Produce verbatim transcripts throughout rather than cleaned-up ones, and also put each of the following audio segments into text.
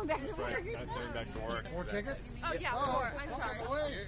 going back to work. Right. I'm going back to work. More tickets? Oh, yeah, oh, four. I'm sorry. Away.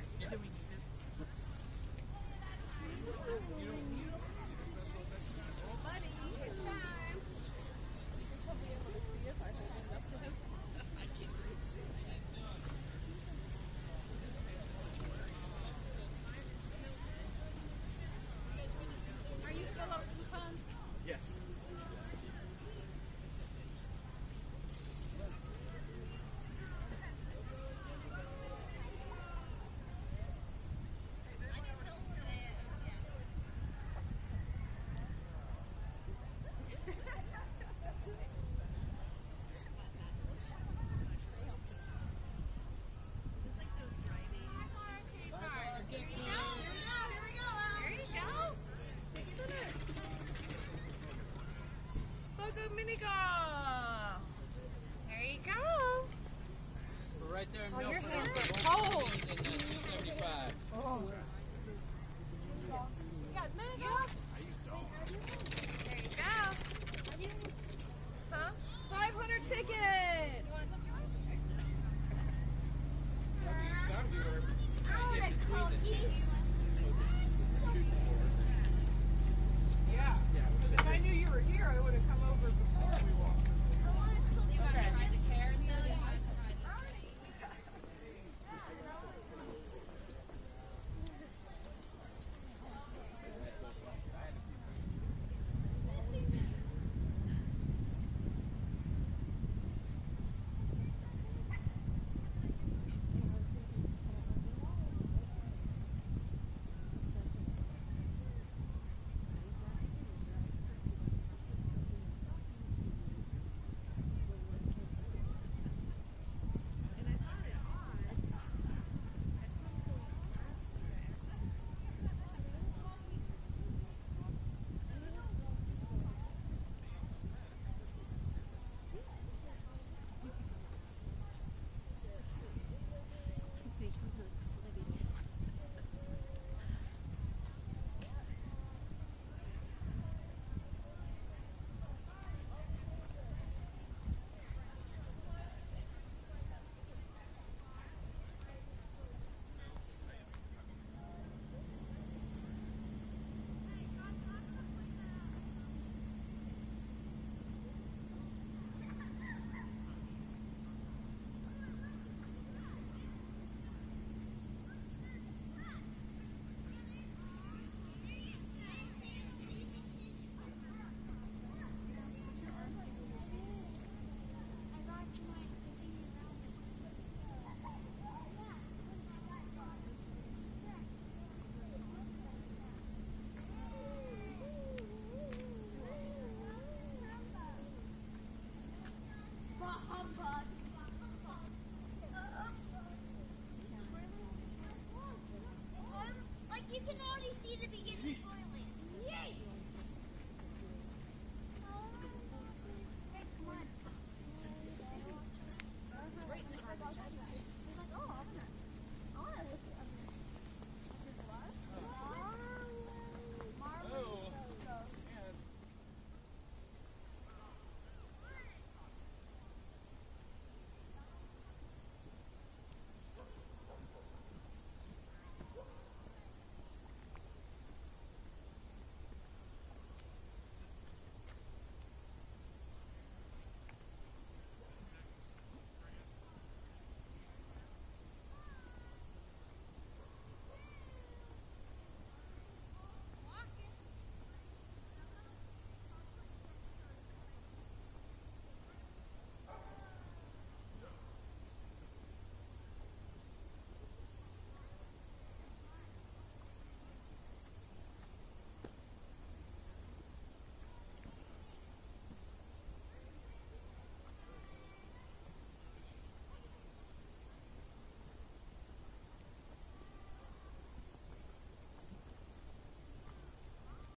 Right there in Oh, your Milford. hands are cold. And uh, two seventy-five. Oh. You got mega? I use dog. There you go. Huh? five hundred tickets. You want something? Oh, that's called Yeah, because if I knew you were here, I would have come over before we walked. You want to try the carrots? Like you can already see the beginning.